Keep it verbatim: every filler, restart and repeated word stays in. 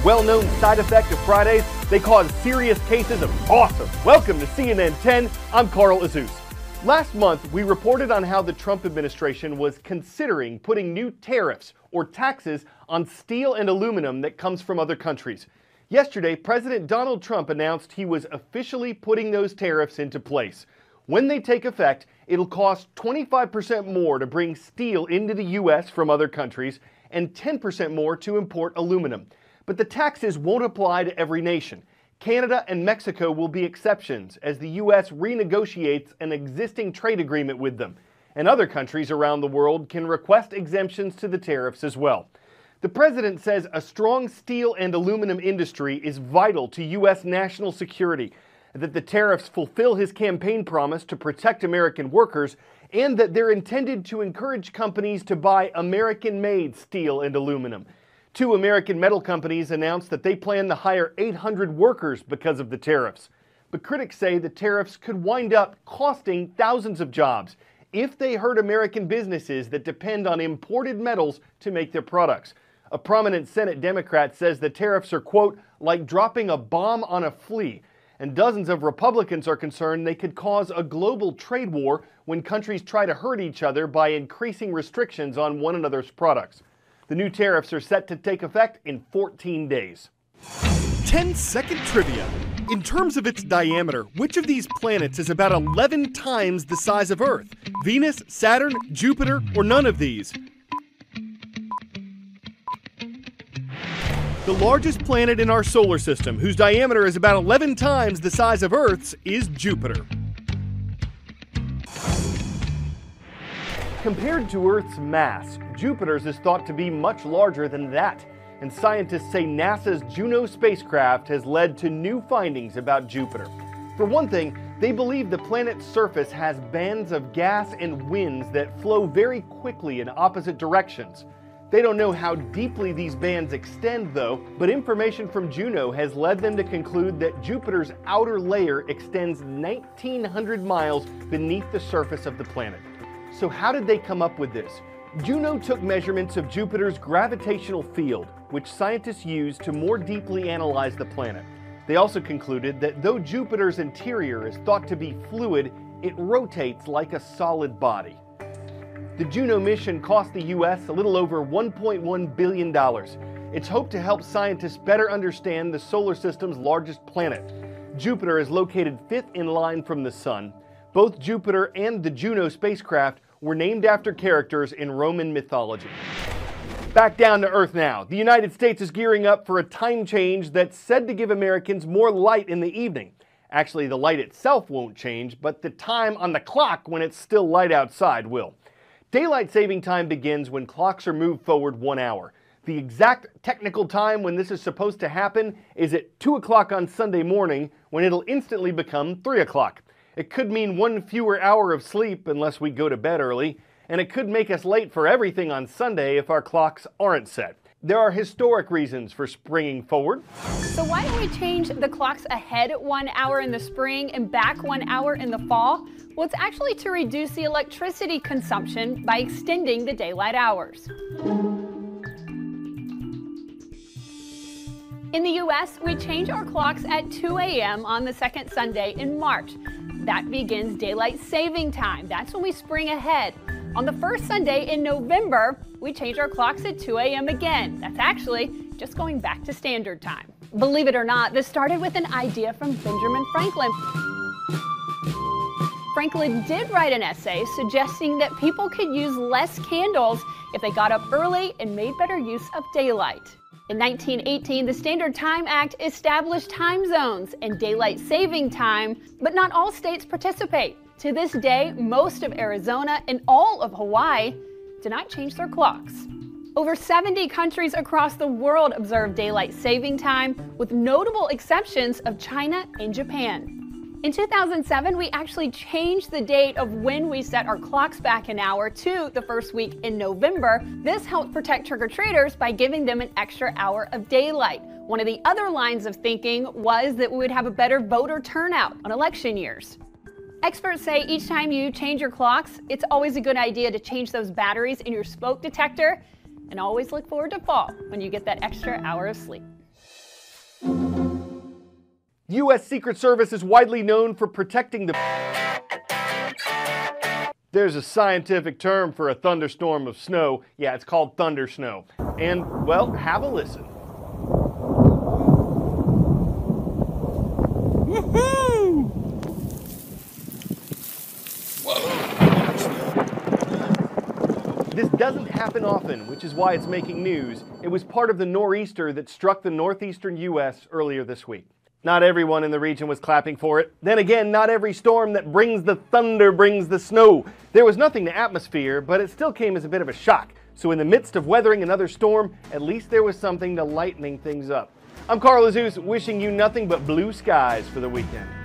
well-known side effect of Fridays? They cause serious cases of awesome. Welcome to C N N ten. I'm Carl Azus. Last month, we reported on how the Trump administration was considering putting new tariffs or taxes on steel and aluminum that comes from other countries. Yesterday, President Donald Trump announced he was officially putting those tariffs into place. When they take effect, it'll cost twenty-five percent more to bring steel into the U S from other countries and ten percent more to import aluminum. But the taxes won't apply to every nation. Canada and Mexico will be exceptions as the U S renegotiates an existing trade agreement with them. And other countries around the world can request exemptions to the tariffs as well. The president says a strong steel and aluminum industry is vital to U S national security, that the tariffs fulfill his campaign promise to protect American workers, and that they're intended to encourage companies to buy American-made steel and aluminum. Two American metal companies announced that they plan to hire eight hundred workers because of the tariffs. But critics say the tariffs could wind up costing thousands of jobs if they hurt American businesses that depend on imported metals to make their products. A prominent Senate Democrat says the tariffs are, quote, like dropping a bomb on a flea. And dozens of Republicans are concerned they could cause a global trade war when countries try to hurt each other by increasing restrictions on one another's products. The new tariffs are set to take effect in fourteen days. ten second trivia. In terms of its diameter, which of these planets is about eleven times the size of Earth? Venus, Saturn, Jupiter, or none of these? The largest planet in our solar system, whose diameter is about eleven times the size of Earth's, is Jupiter. Compared to Earth's mass, Jupiter's is thought to be much larger than that, and scientists say NASA's Juno spacecraft has led to new findings about Jupiter. For one thing, they believe the planet's surface has bands of gas and winds that flow very quickly in opposite directions. They don't know how deeply these bands extend, though, but information from Juno has led them to conclude that Jupiter's outer layer extends nineteen hundred miles beneath the surface of the planet. So how did they come up with this? Juno took measurements of Jupiter's gravitational field, which scientists use to more deeply analyze the planet. They also concluded that though Jupiter's interior is thought to be fluid, it rotates like a solid body. The Juno mission cost the U S a little over one point one billion dollars. It's hoped to help scientists better understand the solar system's largest planet. Jupiter is located fifth in line from the Sun. Both Jupiter and the Juno spacecraft were named after characters in Roman mythology. Back down to Earth now. The United States is gearing up for a time change that's said to give Americans more light in the evening. Actually, the light itself won't change, but the time on the clock when it's still light outside will. Daylight saving time begins when clocks are moved forward one hour. The exact technical time when this is supposed to happen is at two o'clock on Sunday morning, when it'll instantly become three o'clock. It could mean one fewer hour of sleep unless we go to bed early, and it could make us late for everything on Sunday if our clocks aren't set. There are historic reasons for springing forward. So why don't we change the clocks ahead one hour in the spring and back one hour in the fall? Well, it's actually to reduce the electricity consumption by extending the daylight hours. In the U S, we change our clocks at two A M on the second Sunday in March. That begins daylight saving time. That's when we spring ahead. On the first Sunday in November, we change our clocks at two A M again. That's actually just going back to standard time. Believe it or not, this started with an idea from Benjamin Franklin. Franklin did write an essay suggesting that people could use less candles if they got up early and made better use of daylight. In nineteen eighteen, the Standard Time Act established time zones and daylight saving time, but not all states participate. To this day, most of Arizona and all of Hawaii did not change their clocks. Over seventy countries across the world observe daylight saving time, with notable exceptions of China and Japan. In two thousand seven, we actually changed the date of when we set our clocks back an hour to the first week in November. This helped protect trick-or-treaters by giving them an extra hour of daylight. One of the other lines of thinking was that we would have a better voter turnout on election years. Experts say each time you change your clocks, it's always a good idea to change those batteries in your smoke detector, and always look forward to fall when you get that extra hour of sleep. U S Secret Service is widely known for protecting the... There's a scientific term for a thunderstorm of snow. Yeah, it's called thunder snow. And, well, have a listen. Woohoo! This doesn't happen often, which is why it's making news. It was part of the nor'easter that struck the northeastern U S earlier this week. Not everyone in the region was clapping for it. Then again, not every storm that brings the thunder brings the snow. There was nothing to atmosphere, but it still came as a bit of a shock. So in the midst of weathering another storm, at least there was something to lightening things up. I'm Carl Azus, wishing you nothing but blue skies for the weekend.